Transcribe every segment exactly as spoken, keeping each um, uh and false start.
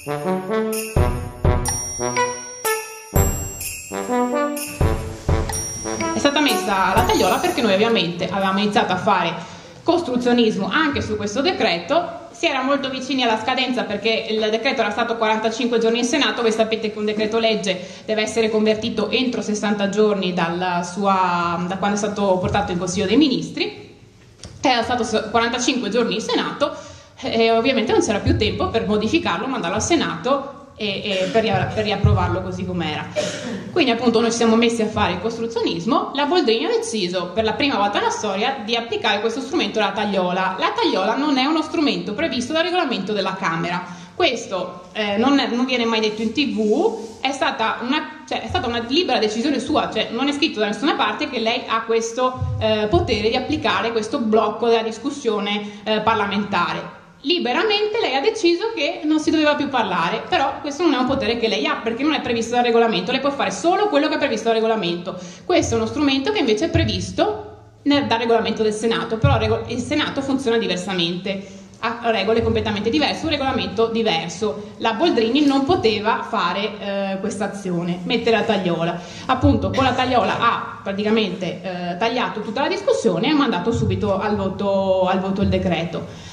È stata messa la tagliola perché noi ovviamente avevamo iniziato a fare costruzionismo anche su questo decreto. Si era molto vicini alla scadenza perché il decreto era stato quarantacinque giorni in Senato. Voi sapete che un decreto legge deve essere convertito entro sessanta giorni dalla sua, da quando è stato portato in Consiglio dei Ministri. Era stato quarantacinque giorni in Senato e ovviamente non c'era più tempo per modificarlo, mandarlo al Senato e, e per, per riapprovarlo così com'era. Quindi appunto noi ci siamo messi a fare il costruzionismo. La Boldrini ha deciso per la prima volta nella storia di applicare questo strumento, la tagliola. La tagliola non è uno strumento previsto dal regolamento della Camera. Questo eh, non, è, non viene mai detto in tv, è stata, una, cioè, è stata una libera decisione sua, cioè non è scritto da nessuna parte che lei ha questo eh, potere di applicare questo blocco della discussione eh, parlamentare. Liberamente lei ha deciso che non si doveva più parlare, però questo non è un potere che lei ha perché non è previsto dal regolamento. Lei può fare solo quello che è previsto dal regolamento. Questo è uno strumento che invece è previsto nel, dal regolamento del Senato, però il Senato funziona diversamente, ha regole completamente diverse, un regolamento diverso. La Boldrini non poteva fare eh, questa azione, mettere la tagliola. Appunto con la tagliola ha praticamente eh, tagliato tutta la discussione e ha mandato subito al voto, al voto il decreto.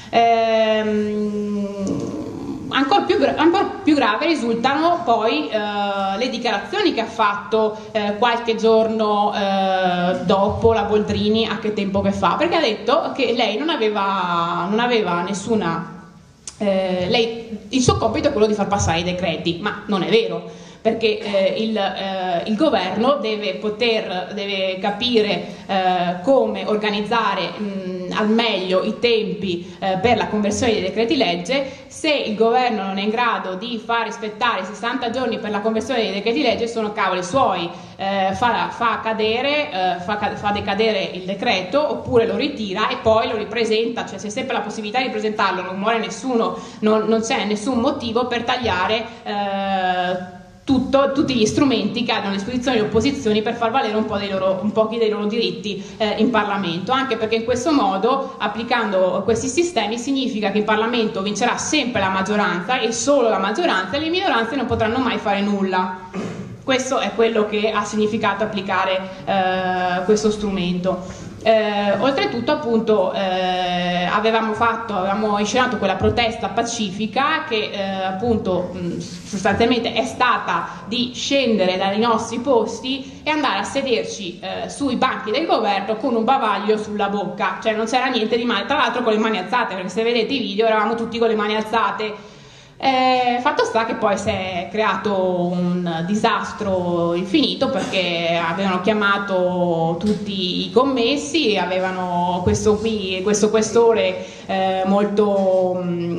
Ehm, ancora, più ancora più grave risultano poi eh, le dichiarazioni che ha fatto eh, qualche giorno eh, dopo la Boldrini, a che tempo che fa, perché ha detto che lei non aveva, non aveva nessuna eh, lei, il suo compito è quello di far passare i decreti, ma non è vero, perché eh, il, eh, il governo deve poter, deve capire eh, come organizzare mh, al meglio i tempi eh, per la conversione dei decreti legge. Se il governo non è in grado di far rispettare sessanta giorni per la conversione dei decreti legge, sono cavoli suoi, eh, fa, fa, cadere, eh, fa, fa decadere il decreto oppure lo ritira e poi lo ripresenta, cioè c'è sempre la possibilità di ripresentarlo, non muore nessuno, non, non c'è nessun motivo per tagliare eh, Tutto, tutti gli strumenti che hanno a disposizione le opposizioni per far valere un po' dei loro, un pochi dei loro diritti eh, in Parlamento, anche perché in questo modo, applicando questi sistemi, significa che in Parlamento vincerà sempre la maggioranza e solo la maggioranza, e le minoranze non potranno mai fare nulla. Questo è quello che ha significato applicare eh, questo strumento. Eh, oltretutto appunto eh, avevamo fatto, avevamo inscenato quella protesta pacifica che eh, appunto mh, sostanzialmente è stata di scendere dai nostri posti e andare a sederci eh, sui banchi del governo con un bavaglio sulla bocca, cioè non c'era niente di male, tra l'altro con le mani alzate, perché se vedete i video eravamo tutti con le mani alzate. Eh, fatto sta che poi si è creato un disastro infinito perché avevano chiamato tutti i commessi, avevano questo qui, questo questore eh, molto,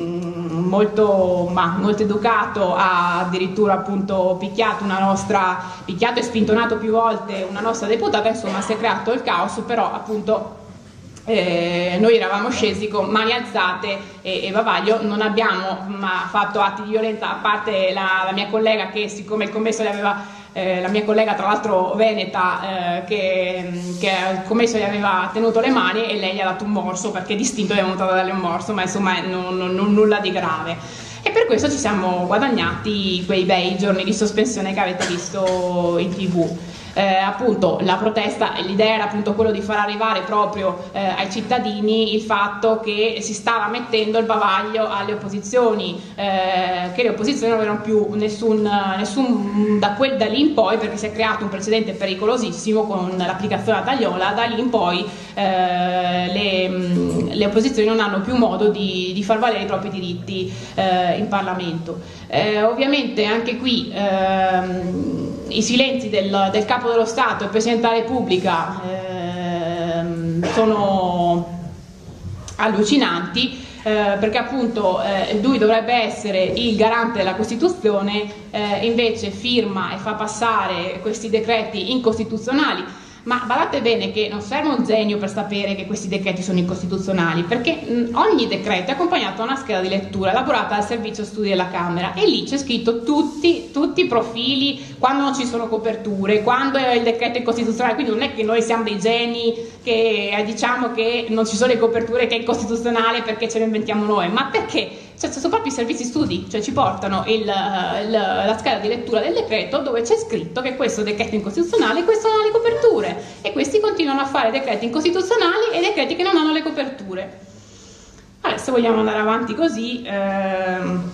molto, ma, molto educato, ha addirittura appunto picchiato una nostra, picchiato e spintonato più volte una nostra deputata, insomma si è creato il caos, però appunto Eh, noi eravamo scesi con mani alzate e, e bavaglio, non abbiamo ma, fatto atti di violenza, a parte la, la mia collega che siccome il commesso le aveva eh, la mia collega tra l'altro veneta eh, che, che il commesso gli aveva tenuto le mani e lei gli ha dato un morso perché distinto gli è venuto a dare un morso, ma insomma non, non, non, nulla di grave, e per questo ci siamo guadagnati quei bei giorni di sospensione che avete visto in tv. Eh, appunto la protesta, l'idea era appunto quello di far arrivare proprio eh, ai cittadini il fatto che si stava mettendo il bavaglio alle opposizioni, eh, che le opposizioni non avevano più nessun, nessun da, quel, da lì in poi, perché si è creato un precedente pericolosissimo con l'applicazione della tagliola, da lì in poi eh, le, le opposizioni non hanno più modo di, di far valere i propri diritti eh, in Parlamento. Eh, ovviamente anche qui ehm, i silenzi del, del Capo dello Stato e del Presidente della Repubblica ehm, sono allucinanti, eh, perché appunto eh, lui dovrebbe essere il garante della Costituzione, eh, invece firma e fa passare questi decreti incostituzionali. Ma badate bene che non serve un genio per sapere che questi decreti sono incostituzionali, perché mh, ogni decreto è accompagnato da una scheda di lettura elaborata dal servizio studi della Camera e lì c'è scritto tutti, tutti i profili, quando non ci sono coperture, quando è il decreto incostituzionale, quindi non è che noi siamo dei geni che eh, diciamo che non ci sono le coperture, che è incostituzionale perché ce le inventiamo noi, ma perché cioè, sono proprio i servizi studi, cioè ci portano il, il, la scheda di lettura del decreto dove c'è scritto che questo decreto è incostituzionale e queste sono le coperture, e questi continuano a fare decreti incostituzionali e decreti che non hanno le coperture. Adesso vogliamo andare avanti così. Ehm,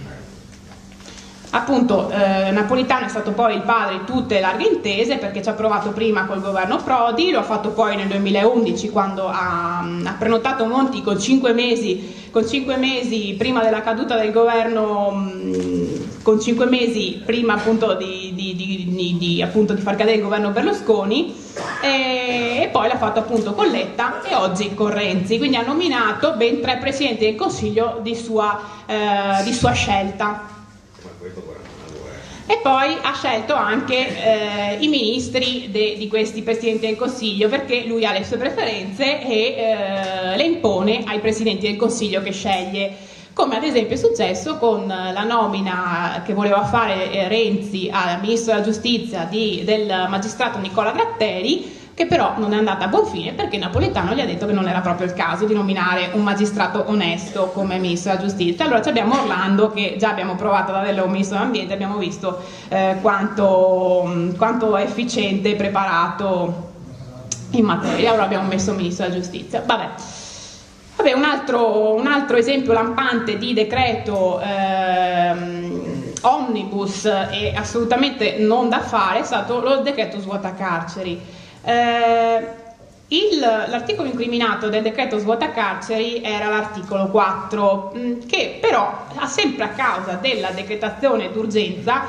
Appunto eh, Napolitano è stato poi il padre di tutte le larghe intese, perché ci ha provato prima col governo Prodi, lo ha fatto poi nel duemilaundici quando ha, ha prenotato Monti con cinque mesi, con cinque mesi prima della caduta del governo, mh, con cinque mesi prima appunto di, di, di, di, di, appunto di far cadere il governo Berlusconi, e, e poi l'ha fatto appunto con Letta e oggi con Renzi, quindi ha nominato ben tre presidenti del Consiglio di sua, eh, di sua scelta. E poi ha scelto anche eh, i ministri de, di questi presidenti del Consiglio, perché lui ha le sue preferenze e eh, le impone ai presidenti del Consiglio che sceglie, come ad esempio è successo con la nomina che voleva fare eh, Renzi al ministro della giustizia di, del magistrato Nicola Gratteri, che però non è andata a buon fine perché Napolitano gli ha detto che non era proprio il caso di nominare un magistrato onesto come ministro della giustizia. Allora abbiamo Orlando, che già abbiamo provato ad averlo come ministro dell'ambiente, abbiamo visto eh, quanto, quanto è efficiente e preparato in materia. Allora abbiamo messo ministro della giustizia. Vabbè. Vabbè, un altro, un altro esempio lampante di decreto ehm, omnibus e assolutamente non da fare è stato lo decreto svuotacarceri. Eh, l'articolo incriminato del decreto svuotacarceri era l'articolo quattro, mh, che però ha sempre, a causa della decretazione d'urgenza,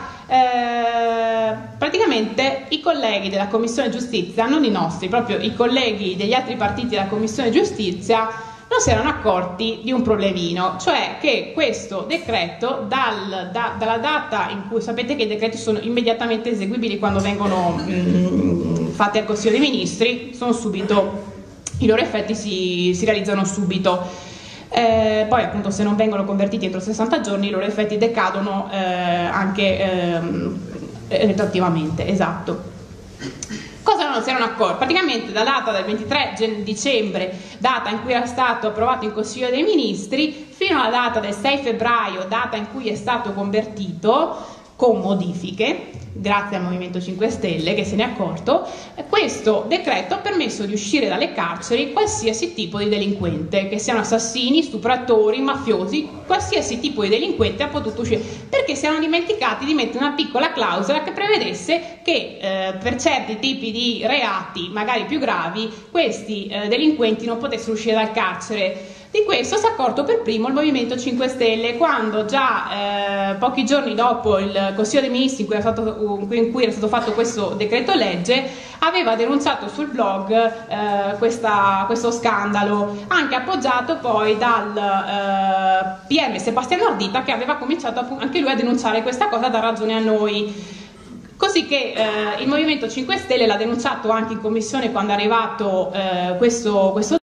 eh, praticamente i colleghi della Commissione Giustizia, non i nostri, proprio i colleghi degli altri partiti della Commissione Giustizia, non si erano accorti di un problemino, cioè che questo decreto, dal, da, dalla data in cui, sapete che i decreti sono immediatamente eseguibili quando vengono mh, fatti al Consiglio dei Ministri, sono subito, i loro effetti si, si realizzano subito. Eh, poi appunto se non vengono convertiti entro sessanta giorni i loro effetti decadono eh, anche ehm, retroattivamente, esatto. Cosa non si erano accorti? Praticamente da data del ventitré dicembre, data in cui era stato approvato in Consiglio dei Ministri, fino alla data del sei febbraio, data in cui è stato convertito con modifiche, grazie al Movimento cinque Stelle che se ne è accorto, questo decreto ha permesso di uscire dalle carceri qualsiasi tipo di delinquente, che siano assassini, stupratori, mafiosi, qualsiasi tipo di delinquente ha potuto uscire, perché si erano dimenticati di mettere una piccola clausola che prevedesse che eh, per certi tipi di reati, magari più gravi, questi eh, delinquenti non potessero uscire dal carcere. Di questo si è accorto per primo il Movimento cinque Stelle, quando già eh, pochi giorni dopo il Consiglio dei Ministri in cui, era stato, in cui era stato fatto questo decreto legge, aveva denunciato sul blog eh, questa, questo scandalo, anche appoggiato poi dal eh, P M Sebastiano Ardita, che aveva cominciato anche lui a denunciare questa cosa, da ragione a noi. Così che eh, il Movimento cinque Stelle l'ha denunciato anche in commissione quando è arrivato eh, questo, questo